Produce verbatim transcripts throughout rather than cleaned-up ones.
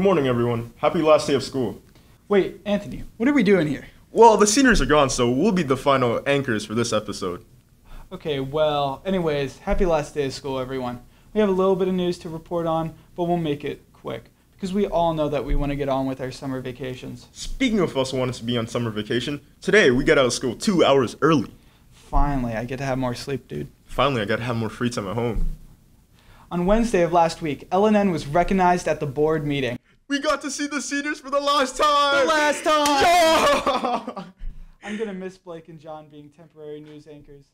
morning, everyone. Happy last day of school. Wait, Anthony, what are we doing here? Well, the seniors are gone, so we'll be the final anchors for this episode. Okay, well, anyways, happy last day of school, everyone. We have a little bit of news to report on, but we'll make it quick, because we all know that we want to get on with our summer vacations. Speaking of us wanting to be on summer vacation, today we got out of school two hours early. Finally, I get to have more sleep, dude. Finally, I got to have more free time at home. On Wednesday of last week, L N N was recognized at the board meeting. We got to see the seniors for the last time! The last time! Yeah! I'm going to miss Blake and John being temporary news anchors.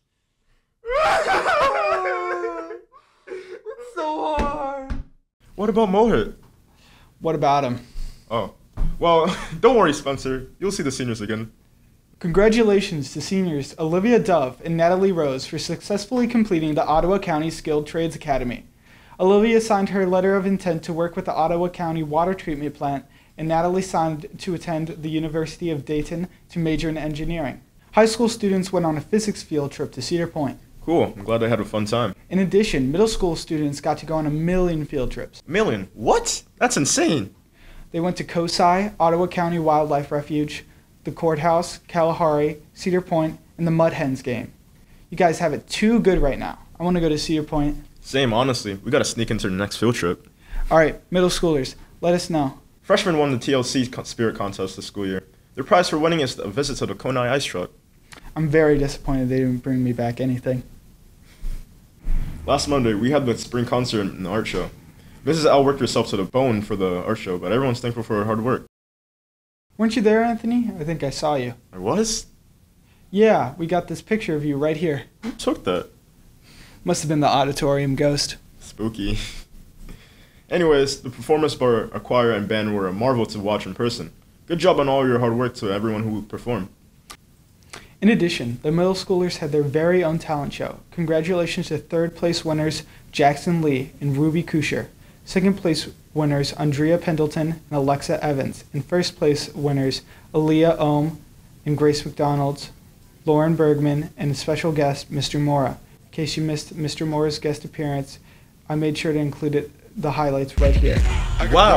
It's so hard. What about Mohit? What about him? Oh. Well, don't worry, Spencer. You'll see the seniors again. Congratulations to seniors Olivia Dove and Natalie Rose for successfully completing the Ottawa County Skilled Trades Academy. Olivia signed her letter of intent to work with the Ottawa County Water Treatment Plant, and Natalie signed to attend the University of Dayton to major in engineering. High school students went on a physics field trip to Cedar Point. Cool. I'm glad they had a fun time. In addition, middle school students got to go on a million field trips. Million? What? That's insane. They went to COSI, Ottawa County Wildlife Refuge, the courthouse, Kalahari, Cedar Point, and the Mud Hens game. You guys have it too good right now. I want to go to Cedar Point. Same, honestly. We gotta sneak into the next field trip. All right, middle schoolers, let us know. Freshmen won the T L C Spirit Contest this school year. Their prize for winning is a visit to the Konai Ice Truck. I'm very disappointed they didn't bring me back anything. Last Monday, we had the spring concert and the art show. Missus L worked herself to the bone for the art show, but everyone's thankful for her hard work. Weren't you there, Anthony? I think I saw you. I was? Yeah, we got this picture of you right here. Who took that? Must have been the auditorium ghost. Spooky. Anyways, the performance by our choir and band were a marvel to watch in person. Good job on all your hard work to everyone who performed. In addition, the middle schoolers had their very own talent show. Congratulations to third place winners Jackson Lee and Ruby Kusher, second place winners Andrea Pendleton and Alexa Evans, and first place winners Aaliyah Ohm and Grace McDonald, Lauren Bergman, and special guest Mister Mora. In case you missed Mister Mora's guest appearance, I made sure to include it, the highlights right here. Wow.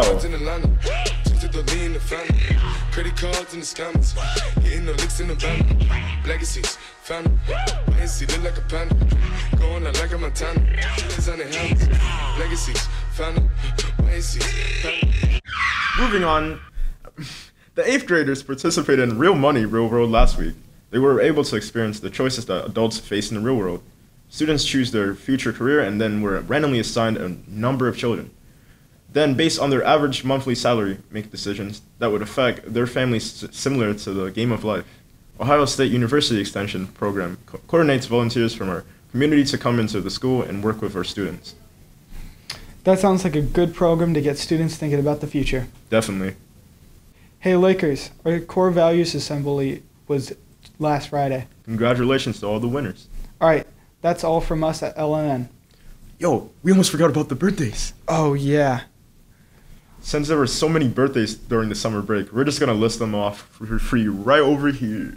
Credit cards in the scammers, getting no licks in the van. Legacies, family, my see look like a panda. Going out like a Montana, it's on the hands. Legacies, family, my see family. Moving on, the eighth graders participated in Real Money, Real World last week. They were able to experience the choices that adults face in the real world. Students choose their future career and then were randomly assigned a number of children. Then, based on their average monthly salary, make decisions that would affect their families similar to the game of life. Ohio State University Extension Program co- coordinates volunteers from our community to come into the school and work with our students. That sounds like a good program to get students thinking about the future. Definitely. Hey Lakers, our core values assembly was last Friday. Congratulations to all the winners. All right, that's all from us at L N N. Yo, we almost forgot about the birthdays. Oh yeah. Since there were so many birthdays during the summer break, we're just going to list them off for free right over here.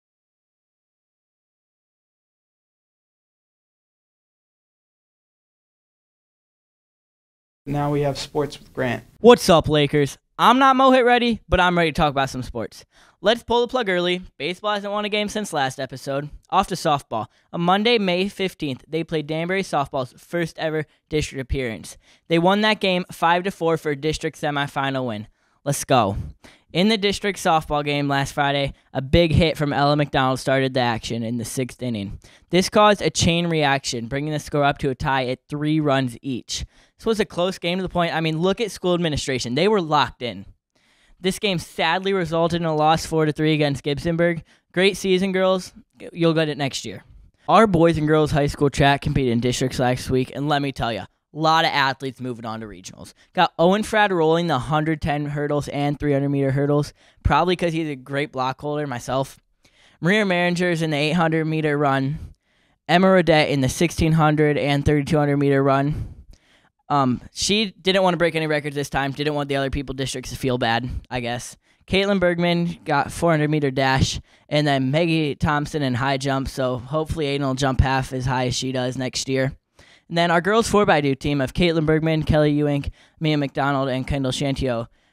Now we have sports with Grant. What's up, Lakers? I'm not Mohit ready, but I'm ready to talk about some sports. Let's pull the plug early. Baseball hasn't won a game since last episode. Off to softball. On Monday, May fifteenth, they played Danbury Softball's first ever district appearance. They won that game five to four for a district semifinal win. Let's go. In the district softball game last Friday, a big hit from Ella McDonald started the action in the sixth inning. This caused a chain reaction, bringing the score up to a tie at three runs each. This was a close game to the point, I mean, look at school administration. They were locked in. This game sadly resulted in a loss four to three against Gibsonburg. Great season, girls. You'll get it next year. Our boys and girls high school track competed in districts last week, and let me tell you, a lot of athletes moving on to regionals. Got Owen Frad rolling the one hundred ten hurdles and three hundred meter hurdles, probably because he's a great block holder myself. Maria Maringer's in the eight hundred meter run. Emma Rodette in the sixteen hundred and thirty-two hundred meter run. Um, she didn't want to break any records this time. Didn't want the other people districts to feel bad, I guess. Caitlin Bergman got four hundred meter dash, and then Maggie Thompson in high jump, so hopefully Aiden will jump half as high as she does next year. And then our girls four by two team of Caitlin Bergman, Kelly Ewing, Mia McDonald, and Kendall Shantio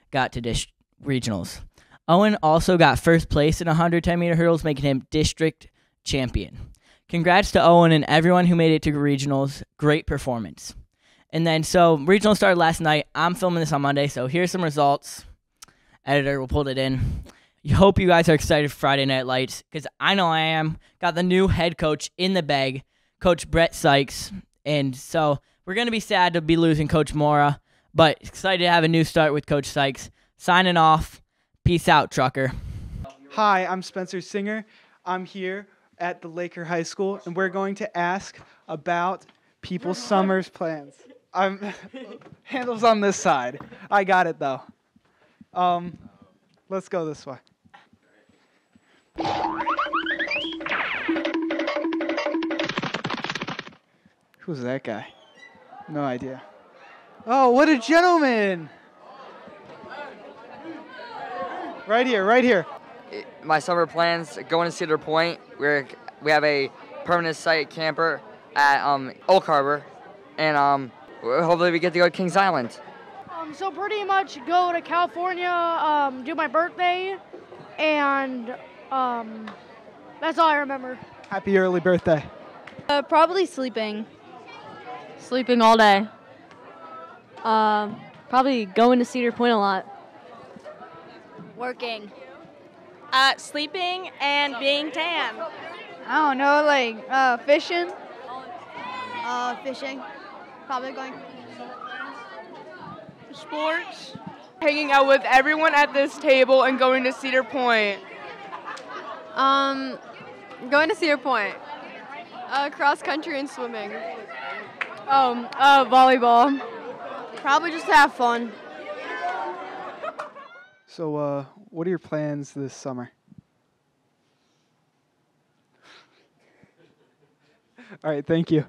got to dis- regionals. Owen also got first place in one hundred ten meter hurdles, making him district champion. Congrats to Owen and everyone who made it to regionals. Great performance. And then, so regionals started last night. I'm filming this on Monday, so here's some results. Editor will pull it in. I hope you guys are excited for Friday Night Lights, because I know I am. Got the new head coach in the bag, Coach Brett Sykes. And so we're going to be sad to be losing Coach Mora, but excited to have a new start with Coach Sykes. Signing off. Peace out, trucker. Hi, I'm Spencer Singer. I'm here at the Laker High School, and we're going to ask about people's summer's plans. I'm handles on this side. I got it though. Um, let's go this way. Who's that guy? No idea. Oh, what a gentleman! Right here, right here. My summer plans, going to Cedar Point. We're, we have a permanent site camper at um, Oak Harbor, and um, hopefully we get to go to Kings Island. Um, so pretty much go to California, um, do my birthday, and um, that's all I remember. Happy early birthday. Uh, probably sleeping. Sleeping all day. Um, probably going to Cedar Point a lot. Working. Uh, sleeping and being tan. I don't know, like uh, fishing. Uh, fishing. Probably going. Sports. Hanging out with everyone at this table and going to Cedar Point. Um, going to Cedar Point. Uh, cross country and swimming. Um, uh, volleyball. Probably just have fun. So, uh, what are your plans this summer? All right, thank you.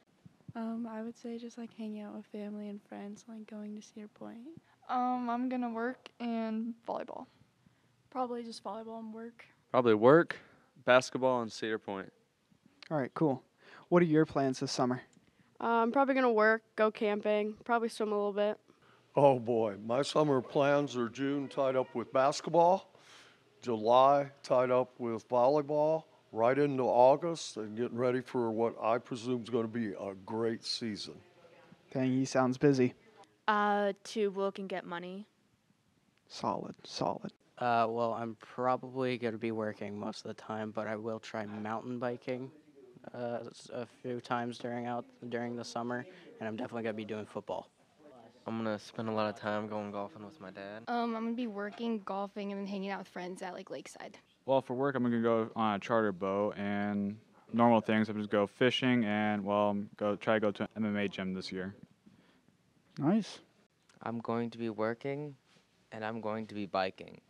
Um, I would say just like hanging out with family and friends, like going to Cedar Point. Um, I'm gonna work and volleyball. Probably just volleyball and work. Probably work, basketball, and Cedar Point. All right, cool. What are your plans this summer? Uh, I'm probably gonna work, go camping, probably swim a little bit. Oh boy, my summer plans are June tied up with basketball, July tied up with volleyball, right into August, and getting ready for what I presume is going to be a great season. Dang, he sounds busy. Uh, to work and get money. Solid, solid. Uh, well, I'm probably going to be working most of the time, but I will try mountain biking uh, a few times during out during the summer, and I'm definitely going to be doing football. I'm going to spend a lot of time going golfing with my dad. Um, I'm going to be working, golfing, and then hanging out with friends at, like, Lakeside. Well, for work, I'm going to go on a charter boat, and normal things, I'm just go fishing and, well, go try to go to an M M A gym this year. Nice. I'm going to be working, and I'm going to be biking.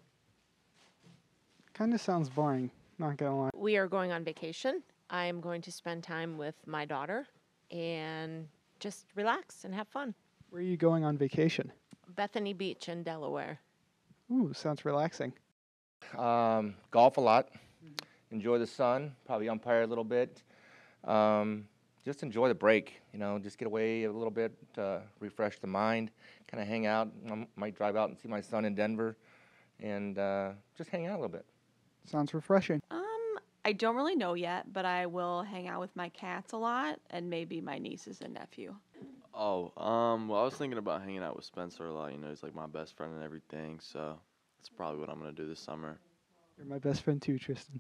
Kind of sounds boring, not going to lie. We are going on vacation. I am going to spend time with my daughter and just relax and have fun. Where are you going on vacation? Bethany Beach in Delaware. Ooh, sounds relaxing. Um, golf a lot. Enjoy the sun. Probably umpire a little bit. Um, just enjoy the break. You know, just get away a little bit, uh, refresh the mind, kind of hang out. I might drive out and see my son in Denver, and uh, just hang out a little bit. Sounds refreshing. Um, I don't really know yet, but I will hang out with my cats a lot and maybe my nieces and nephew. Oh, um, well, I was thinking about hanging out with Spencer a lot. You know, he's like my best friend and everything, so that's probably what I'm going to do this summer. You're my best friend too, Tristan.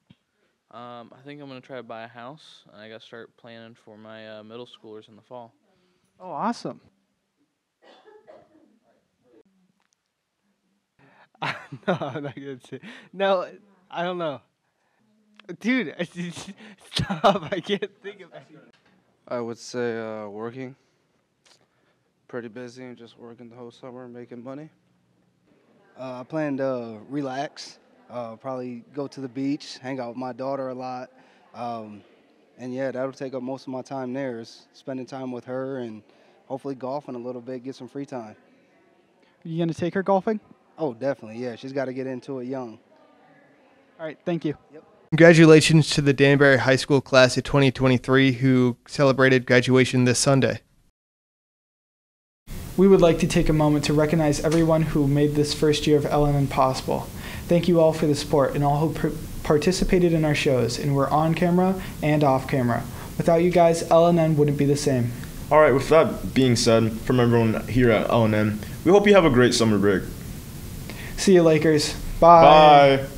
Um, I think I'm going to try to buy a house, and I got to start planning for my uh, middle schoolers in the fall. Oh, awesome. no, I'm not going to say. No, I don't know. Dude, stop. I can't think of anything. I would say uh, working. Pretty busy and just working the whole summer, making money. Uh, I plan to relax, uh, probably go to the beach, hang out with my daughter a lot. Um, and yeah, that'll take up most of my time there, is spending time with her and hopefully golfing a little bit, get some free time. You going to take her golfing? Oh, definitely, yeah. She's got to get into it young. All right, thank you. Yep. Congratulations to the Danbury High School class of twenty twenty-three who celebrated graduation this Sunday. we would like to take a moment to recognize everyone who made this first year of L N N possible. Thank you all for the support and all who pr- participated in our shows and were on camera and off camera. Without you guys, L N N wouldn't be the same. All right, with that being said, from everyone here at L N N, we hope you have a great summer break. See you, Lakers. Bye. Bye.